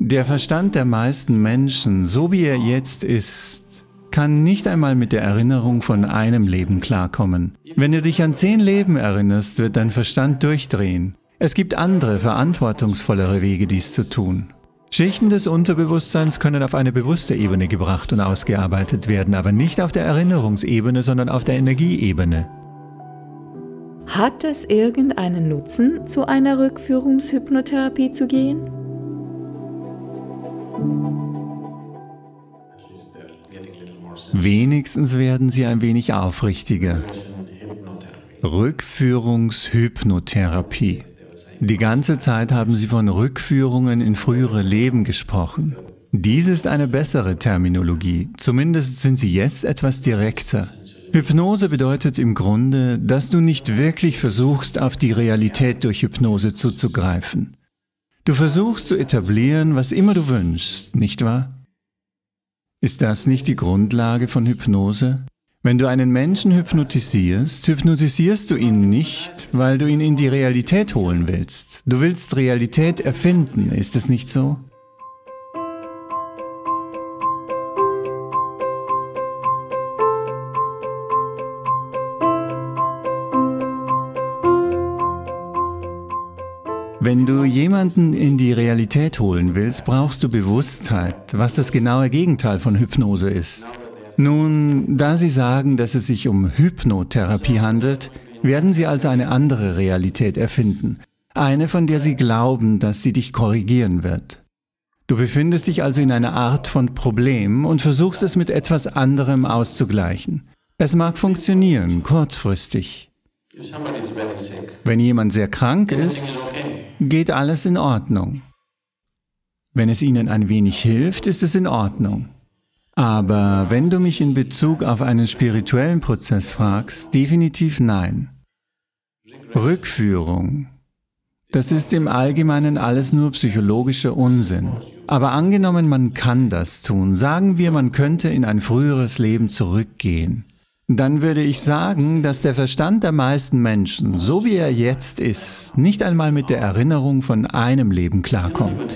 Der Verstand der meisten Menschen, so wie er jetzt ist, kann nicht einmal mit der Erinnerung von einem Leben klarkommen. Wenn du dich an 10 Leben erinnerst, wird dein Verstand durchdrehen. Es gibt andere, verantwortungsvollere Wege, dies zu tun. Schichten des Unterbewusstseins können auf eine bewusste Ebene gebracht und ausgearbeitet werden, aber nicht auf der Erinnerungsebene, sondern auf der Energieebene. Hat es irgendeinen Nutzen, zu einer Rückführungshypnotherapie zu gehen? Wenigstens werden sie ein wenig aufrichtiger. Rückführungshypnotherapie. Die ganze Zeit haben sie von Rückführungen in frühere Leben gesprochen. Dies ist eine bessere Terminologie, zumindest sind sie jetzt etwas direkter. Hypnose bedeutet im Grunde, dass du nicht wirklich versuchst, auf die Realität durch Hypnose zuzugreifen. Du versuchst zu etablieren, was immer du wünschst, nicht wahr? Ist das nicht die Grundlage von Hypnose? Wenn du einen Menschen hypnotisierst, hypnotisierst du ihn nicht, weil du ihn in die Realität holen willst. Du willst Realität erfinden, ist es nicht so? Wenn du jemanden in die Realität holen willst, brauchst du Bewusstheit, was das genaue Gegenteil von Hypnose ist. Nun, da sie sagen, dass es sich um Hypnotherapie handelt, werden sie also eine andere Realität erfinden. Eine, von der sie glauben, dass sie dich korrigieren wird. Du befindest dich also in einer Art von Problem und versuchst es mit etwas anderem auszugleichen. Es mag funktionieren, kurzfristig. Wenn jemand sehr krank ist, geht alles in Ordnung. Wenn es ihnen ein wenig hilft, ist es in Ordnung. Aber wenn du mich in Bezug auf einen spirituellen Prozess fragst, definitiv nein. Rückführung. Das ist im Allgemeinen alles nur psychologischer Unsinn. Aber angenommen, man kann das tun, sagen wir, man könnte in ein früheres Leben zurückgehen. Dann würde ich sagen, dass der Verstand der meisten Menschen, so wie er jetzt ist, nicht einmal mit der Erinnerung von einem Leben klarkommt.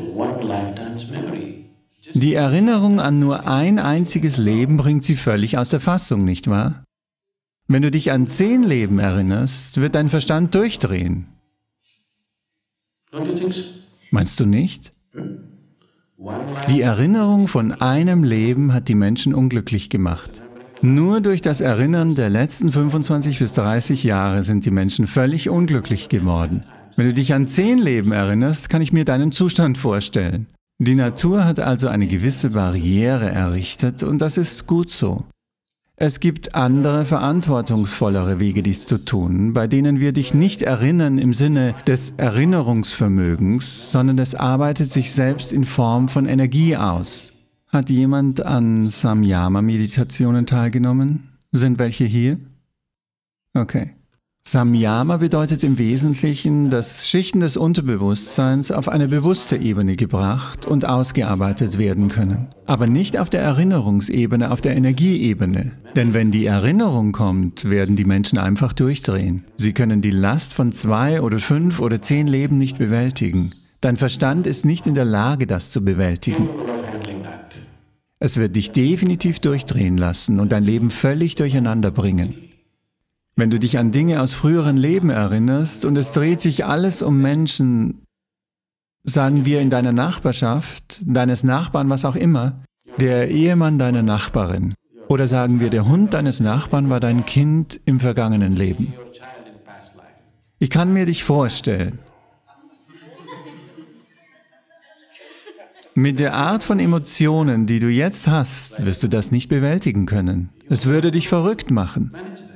Die Erinnerung an nur ein einziges Leben bringt sie völlig aus der Fassung, nicht wahr? Wenn du dich an 10 Leben erinnerst, wird dein Verstand durchdrehen. Meinst du nicht? Die Erinnerung von einem Leben hat die Menschen unglücklich gemacht. Nur durch das Erinnern der letzten 25 bis 30 Jahre sind die Menschen völlig unglücklich geworden. Wenn du dich an 10 Leben erinnerst, kann ich mir deinen Zustand vorstellen. Die Natur hat also eine gewisse Barriere errichtet und das ist gut so. Es gibt andere, verantwortungsvollere Wege, dies zu tun, bei denen wir dich nicht erinnern im Sinne des Erinnerungsvermögens, sondern es arbeitet sich selbst in Form von Energie aus. Hat jemand an Samyama-Meditationen teilgenommen? Sind welche hier? Okay. Samyama bedeutet im Wesentlichen, dass Schichten des Unterbewusstseins auf eine bewusste Ebene gebracht und ausgearbeitet werden können. Aber nicht auf der Erinnerungsebene, auf der Energieebene. Denn wenn die Erinnerung kommt, werden die Menschen einfach durchdrehen. Sie können die Last von 2 oder 5 oder 10 Leben nicht bewältigen. Dein Verstand ist nicht in der Lage, das zu bewältigen. Es wird dich definitiv durchdrehen lassen und dein Leben völlig durcheinander bringen. Wenn du dich an Dinge aus früheren Leben erinnerst und es dreht sich alles um Menschen, sagen wir in deiner Nachbarschaft, deines Nachbarn, was auch immer, der Ehemann deiner Nachbarin, oder sagen wir, der Hund deines Nachbarn war dein Kind im vergangenen Leben. Ich kann mir dich vorstellen. Mit der Art von Emotionen, die du jetzt hast, wirst du das nicht bewältigen können. Es würde dich verrückt machen.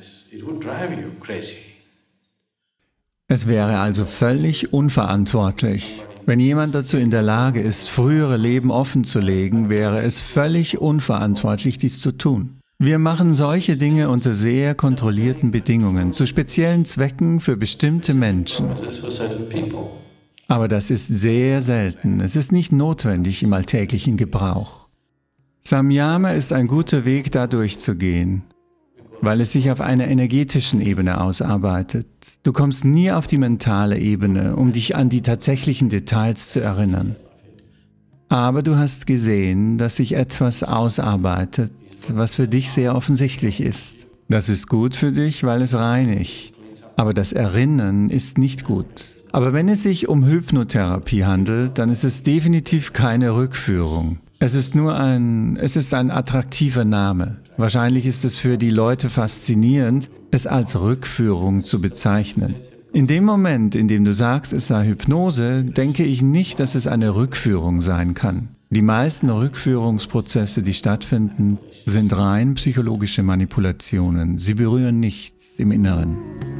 Es wäre also völlig unverantwortlich. Wenn jemand dazu in der Lage ist, frühere Leben offenzulegen, wäre es völlig unverantwortlich, dies zu tun. Wir machen solche Dinge unter sehr kontrollierten Bedingungen, zu speziellen Zwecken für bestimmte Menschen. Aber das ist sehr selten. Es ist nicht notwendig im alltäglichen Gebrauch. Samyama ist ein guter Weg, da durchzugehen, weil es sich auf einer energetischen Ebene ausarbeitet. Du kommst nie auf die mentale Ebene, um dich an die tatsächlichen Details zu erinnern. Aber du hast gesehen, dass sich etwas ausarbeitet, was für dich sehr offensichtlich ist. Das ist gut für dich, weil es reinigt. Aber das Erinnern ist nicht gut. Aber wenn es sich um Hypnotherapie handelt, dann ist es definitiv keine Rückführung. Es ist ein attraktiver Name. Wahrscheinlich ist es für die Leute faszinierend, es als Rückführung zu bezeichnen. In dem Moment, in dem du sagst, es sei Hypnose, denke ich nicht, dass es eine Rückführung sein kann. Die meisten Rückführungsprozesse, die stattfinden, sind rein psychologische Manipulationen. Sie berühren nichts im Inneren.